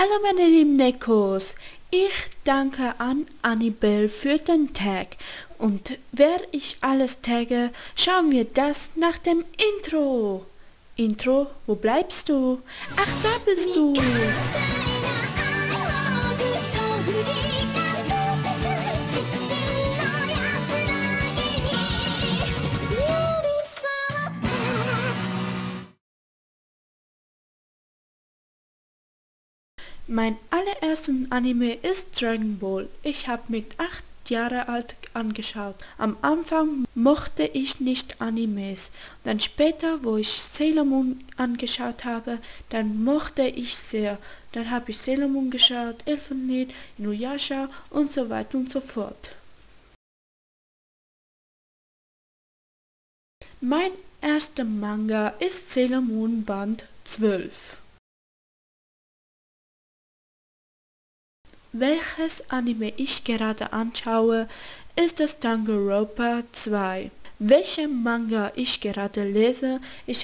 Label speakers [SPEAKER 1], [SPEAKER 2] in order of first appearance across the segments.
[SPEAKER 1] Hallo meine lieben Nekos, ich danke an Annibel für den Tag und wer ich alles tagge, schauen wir das nach dem Intro. Intro, wo bleibst du? Ach, da bist du. Mein allerersten Anime ist Dragon Ball. Ich habe mit 8 Jahre alt angeschaut. Am Anfang mochte ich nicht Animes. Dann später, wo ich Sailor Moon angeschaut habe, dann mochte ich sehr. Dann habe ich Sailor Moon geschaut, Elfenlied, Inuyasha und so weiter und so fort. Mein erster Manga ist Sailor Moon Band 12. Welches Anime ich gerade anschaue, ist das Danganronpa 2. Welchen Manga ich gerade lese, ich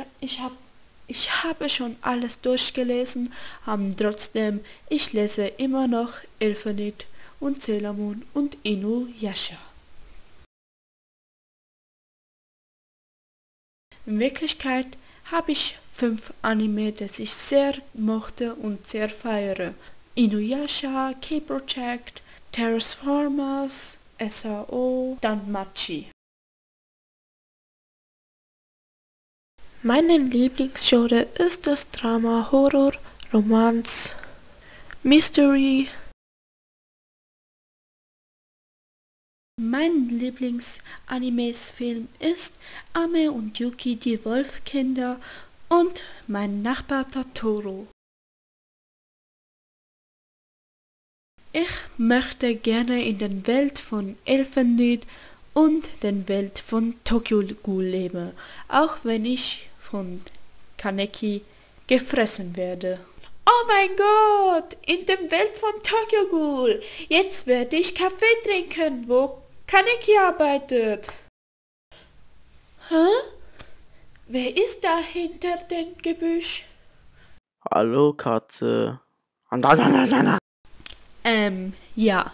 [SPEAKER 1] habe schon alles durchgelesen, aber trotzdem, ich lese immer noch Elfenlied und Sailor Moon und Inuyasha. In Wirklichkeit habe ich 5 Anime, das ich sehr mochte und sehr feiere. Inuyasha, K-Project, Transformers, SAO, Danmachi. Meine Lieblingsgenre ist das Drama, Horror, Romanz, Mystery. Mein Lieblings-Animes-Film ist Ame und Yuki, die Wolfkinder und mein Nachbar Totoro. Ich möchte gerne in der Welt von Elfenlied und der Welt von Tokyo Ghoul leben, auch wenn ich von Kaneki gefressen werde. Oh mein Gott, in der Welt von Tokyo Ghoul. Jetzt werde ich Kaffee trinken, wo Kaneki arbeitet. Hä? Wer ist da hinter dem Gebüsch?
[SPEAKER 2] Hallo Katze.
[SPEAKER 1] Ja.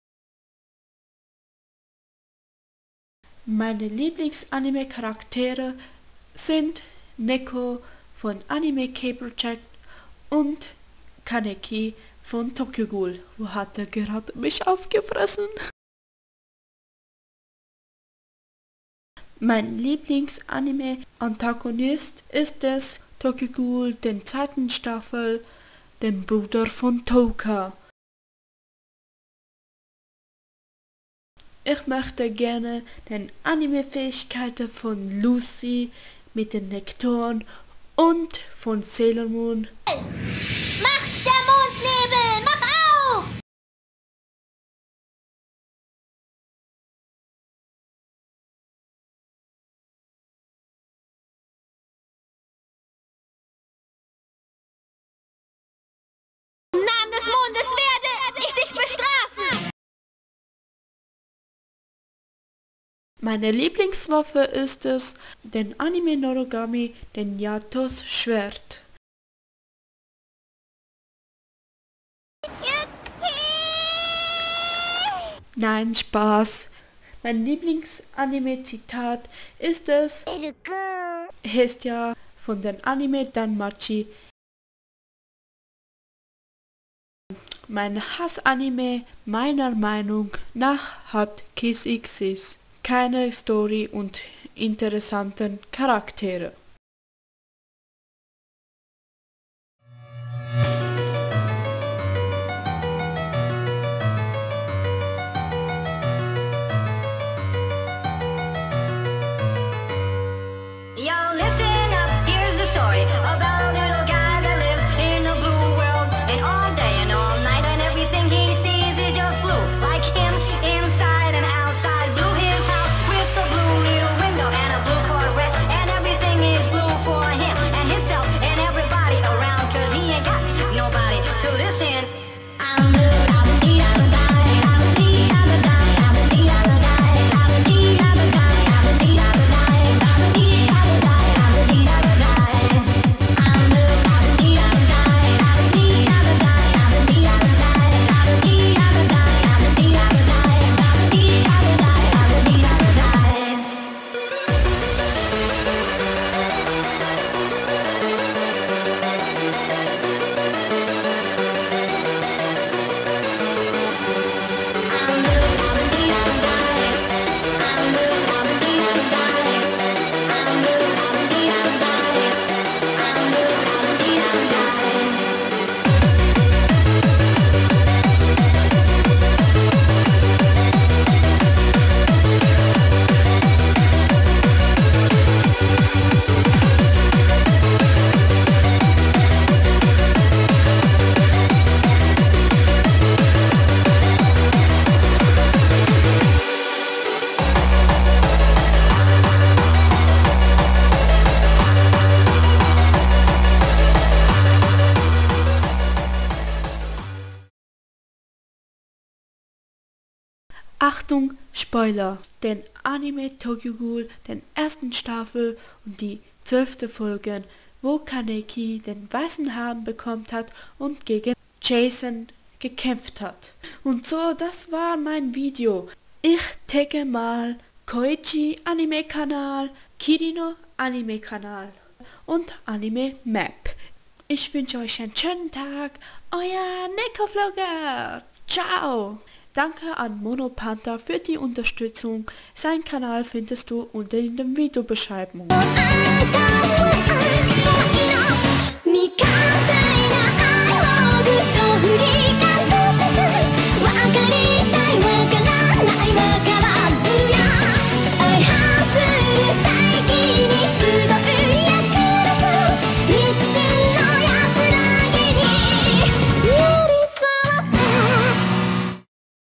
[SPEAKER 1] Meine Lieblings-Anime-Charaktere sind Neko von Anime K-Project und Kaneki von Tokyo Ghoul. Wo hat er gerade mich aufgefressen? Mein Lieblings-Anime-Antagonist ist es Tokyo Ghoul, den zweiten Staffel, den Bruder von Touka. Ich möchte gerne den Anime-Fähigkeiten von Lucy mit den Nektoren und von Sailor Moon.
[SPEAKER 3] Macht der Mondnebel! Mach auf! Im Namen des Mondes werde ich dich bestrafen!
[SPEAKER 1] Meine Lieblingswaffe ist es, den Anime Noragami, den Yatos Schwert. Nein, Spaß. Mein Lieblings-Anime-Zitat ist es, ist ja von den Anime Danmachi. Mein Hass-Anime meiner Meinung nach hat Kiss X's keine Story und interessanten Charaktere.
[SPEAKER 3] Y'all listen up, here's the story about a little guy that lives in a blue world. And all day and all night and everything he sees is just blue. Like him, inside and outside. Blue his house with a blue little window and a blue Corvette. And everything is blue for him and himself and everybody around. Cause he ain't got nobody to listen.
[SPEAKER 1] Achtung, Spoiler! Den Anime Tokyo Ghoul, den ersten Staffel und die 12. Folge, wo Kaneki den weißen Haaren bekommen hat und gegen Jason gekämpft hat. Und so, das war mein Video. Ich tagge mal Koichi Anime Kanal, Kirino Anime Kanal und Anime Map. Ich wünsche euch einen schönen Tag. Euer Neko-Vlogger. Ciao. Danke an Monopanther für die Unterstützung. Sein Kanal findest du unten in der Videobeschreibung.
[SPEAKER 3] 未完成